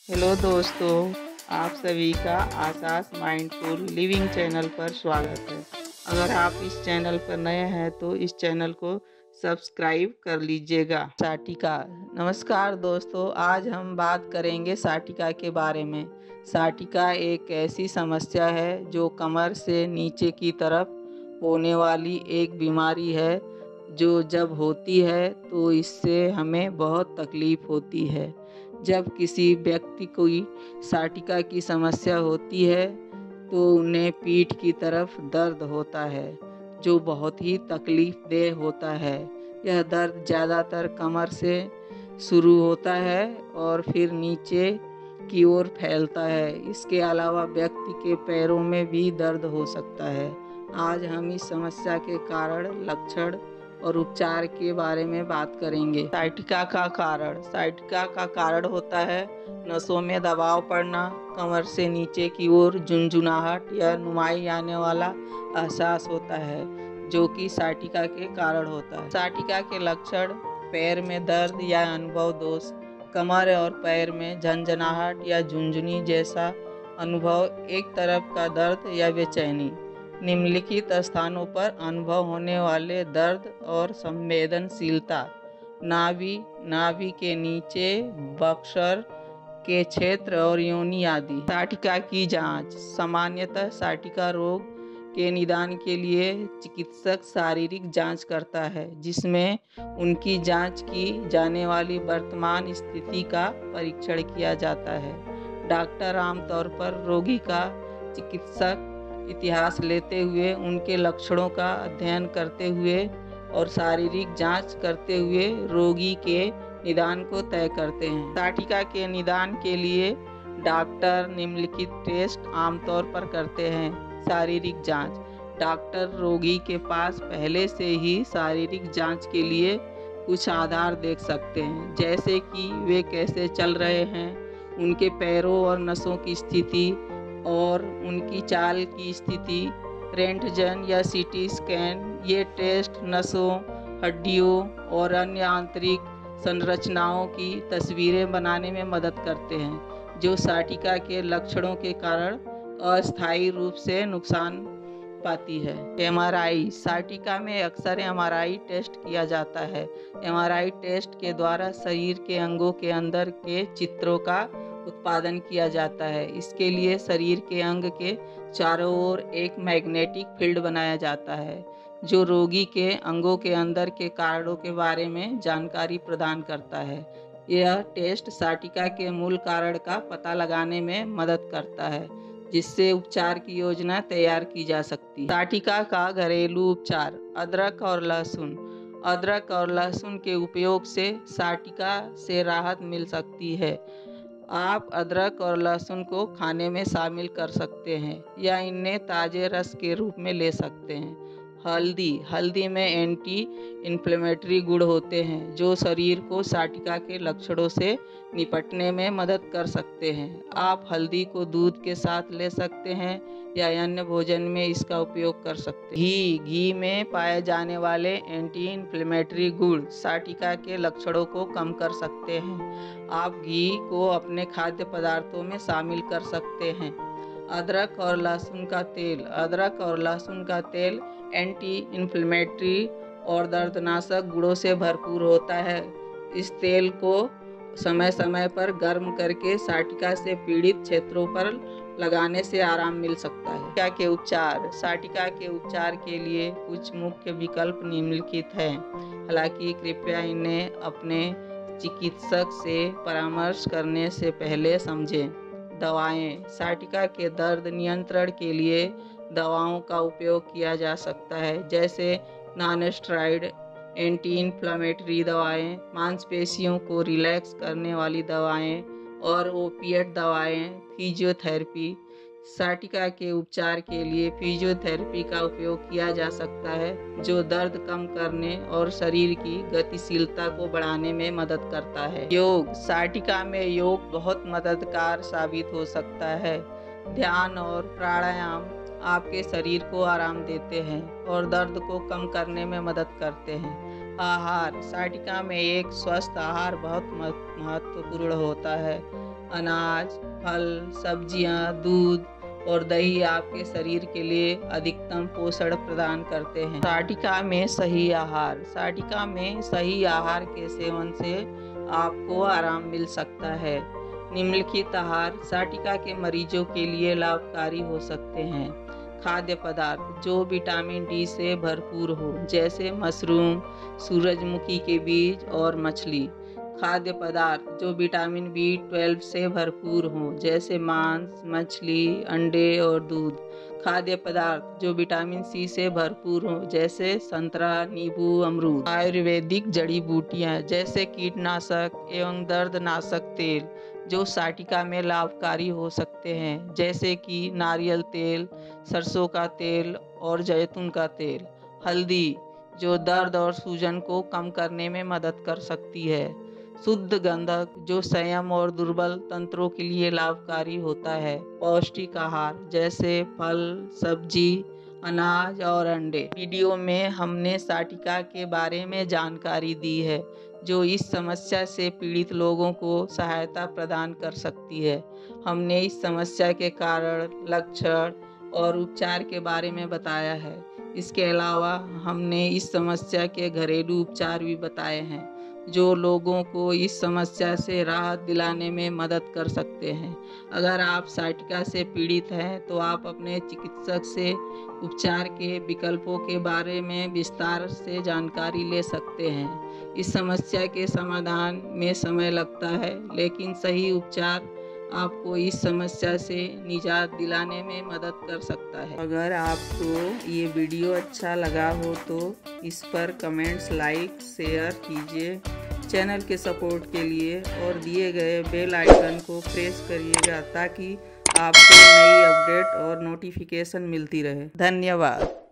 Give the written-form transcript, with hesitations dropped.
Hello दोस्तों, आप सभी का आकाश माइंडफुल लिविंग चैनल पर स्वागत है। अगर आप इस चैनल पर नए हैं तो इस चैनल को सब्सक्राइब कर लीजिएगा। साटिका। नमस्कार दोस्तों, आज हम बात करेंगे साटिका के बारे में। साटिका एक ऐसी समस्या है जो कमर से नीचे की तरफ होने वाली एक बीमारी है, जो जब होती है तो इससे हमें बहुत तकलीफ होती है। जब किसी व्यक्ति को साटिका की समस्या होती है तो उन्हें पीठ की तरफ दर्द होता है, जो बहुत ही तकलीफदेह होता है। यह दर्द ज़्यादातर कमर से शुरू होता है और फिर नीचे की ओर फैलता है। इसके अलावा व्यक्ति के पैरों में भी दर्द हो सकता है। आज हम इस समस्या के कारण, लक्षण और उपचार के बारे में बात करेंगे। साइटिका का कारण। साइटिका का कारण होता है नसों में दबाव पड़ना, कमर से नीचे की ओर झुनझुनाहट या नुमाई आने वाला एहसास होता है, जो कि साइटिका के कारण होता है। साइटिका के लक्षण: पैर में दर्द या अनुभव दोष, कमर और पैर में झंझनाहट या झुंझुनी जैसा अनुभव, एक तरफ का दर्द या बेचैनी। निम्नलिखित स्थानों पर अनुभव होने वाले दर्द और संवेदनशीलता: नाभि के नीचे, बक्सर के क्षेत्र और योनि आदि। साटिका की जांच। सामान्यतः साटिका रोग के निदान के लिए चिकित्सक शारीरिक जांच करता है, जिसमें उनकी जांच की जाने वाली वर्तमान स्थिति का परीक्षण किया जाता है। डॉक्टर आमतौर पर रोगी का चिकित्सक इतिहास लेते हुए, उनके लक्षणों का अध्ययन करते हुए और शारीरिक जांच करते हुए रोगी के निदान को तय करते हैं। साटिका के निदान के लिए डॉक्टर निम्नलिखित टेस्ट आमतौर पर करते हैं। शारीरिक जांच। डॉक्टर रोगी के पास पहले से ही शारीरिक जांच के लिए कुछ आधार देख सकते हैं, जैसे कि वे कैसे चल रहे हैं, उनके पैरों और नसों की स्थिति और उनकी चाल की स्थिति। रेंटजन या सीटी स्कैन। ये टेस्ट नसों, हड्डियों और अन्य आंतरिक संरचनाओं की तस्वीरें बनाने में मदद करते हैं, जो साटिका के लक्षणों के कारण अस्थायी रूप से नुकसान पाती है। एमआरआई। साटिका में अक्सर एमआरआई टेस्ट किया जाता है। एमआरआई टेस्ट के द्वारा शरीर के अंगों के अंदर के चित्रों का उत्पादन किया जाता है। इसके लिए शरीर के अंग के चारों ओर एक मैग्नेटिक फील्ड बनाया जाता है, जो रोगी के अंगों के अंदर के कारणों के बारे में जानकारी प्रदान करता है। यह टेस्ट साटिका के मूल कारण का पता लगाने में मदद करता है, जिससे उपचार की योजना तैयार की जा सकती है। साटिका का घरेलू उपचार। अदरक और लहसुन। अदरक और लहसुन के उपयोग से साटिका से राहत मिल सकती है। आप अदरक और लहसुन को खाने में शामिल कर सकते हैं या इन्हें ताजे रस के रूप में ले सकते हैं। हल्दी। हल्दी में एंटी इन्फ्लेमेटरी गुण होते हैं, जो शरीर को साटिका के लक्षणों से निपटने में मदद कर सकते हैं। आप हल्दी को दूध के साथ ले सकते हैं या अन्य भोजन में इसका उपयोग कर सकते हैं। घी में पाए जाने वाले एंटी इन्फ्लेमेटरी गुण साटिका के लक्षणों को कम कर सकते हैं। आप घी को अपने खाद्य पदार्थों में शामिल कर सकते हैं। अदरक और लहसुन का तेल। अदरक और लहसुन का तेल एंटी इन्फ्लेमेटरी और दर्दनाशक गुणों से भरपूर होता है। इस तेल को समय समय पर गर्म करके साटिका से पीड़ित क्षेत्रों पर लगाने से आराम मिल सकता है। साटिका के उपचार। साटिका के उपचार के लिए कुछ मुख्य विकल्प निम्नलिखित हैं, हालांकि कृपया इन्हें अपने चिकित्सक से परामर्श करने से पहले समझें। दवाएं। साटिका के दर्द नियंत्रण के लिए दवाओं का उपयोग किया जा सकता है, जैसे नॉन स्टेरॉइड एंटी इन्फ्लेमेटरी दवाएं, मांसपेशियों को रिलैक्स करने वाली दवाएं और ओपिएट दवाएं। फिजियोथेरेपी। साटिका के उपचार के लिए फिजियोथेरेपी का उपयोग किया जा सकता है, जो दर्द कम करने और शरीर की गतिशीलता को बढ़ाने में मदद करता है। योग। साटिका में योग बहुत मददगार साबित हो सकता है। ध्यान और प्राणायाम आपके शरीर को आराम देते हैं और दर्द को कम करने में मदद करते हैं। आहार। साटिका में एक स्वस्थ आहार बहुत महत्वपूर्ण होता है। अनाज, फल, सब्जियां, दूध और दही आपके शरीर के लिए अधिकतम पोषण प्रदान करते हैं। शाटिका में सही आहार। शाटिका में सही आहार के सेवन से आपको आराम मिल सकता है। निम्नलिखित आहार शाटिका के मरीजों के लिए लाभकारी हो सकते हैं। खाद्य पदार्थ जो विटामिन डी से भरपूर हो, जैसे मशरूम, सूरजमुखी के बीज और मछली। खाद्य पदार्थ जो विटामिन B12 से भरपूर हों, जैसे मांस, मछली, अंडे और दूध। खाद्य पदार्थ जो विटामिन C से भरपूर हों, जैसे संतरा, नींबू, अमरूद। आयुर्वेदिक जड़ी बूटियां जैसे कीटनाशक एवं दर्दनाशक तेल जो शाटिका में लाभकारी हो सकते हैं, जैसे कि नारियल तेल, सरसों का तेल और जैतून का तेल। हल्दी जो दर्द और सूजन को कम करने में मदद कर सकती है। शुद्ध गंधक जो संयम और दुर्बल तंत्रों के लिए लाभकारी होता है। पौष्टिक आहार जैसे फल, सब्जी, अनाज और अंडे। वीडियो में हमने शाटिका के बारे में जानकारी दी है जो इस समस्या से पीड़ित लोगों को सहायता प्रदान कर सकती है। हमने इस समस्या के कारण, लक्षण और उपचार के बारे में बताया है। इसके अलावा हमने इस समस्या के घरेलू उपचार भी बताए हैं जो लोगों को इस समस्या से राहत दिलाने में मदद कर सकते हैं। अगर आप शाटिका से पीड़ित हैं तो आप अपने चिकित्सक से उपचार के विकल्पों के बारे में विस्तार से जानकारी ले सकते हैं। इस समस्या के समाधान में समय लगता है, लेकिन सही उपचार आपको इस समस्या से निजात दिलाने में मदद कर सकता है। अगर आपको ये वीडियो अच्छा लगा हो तो इस पर कमेंट्स, लाइक, शेयर कीजिए। चैनल के सपोर्ट के लिए और दिए गए बेल आइकन को प्रेस करिएगा ताकि आपको नई अपडेट और नोटिफिकेशन मिलती रहे। धन्यवाद।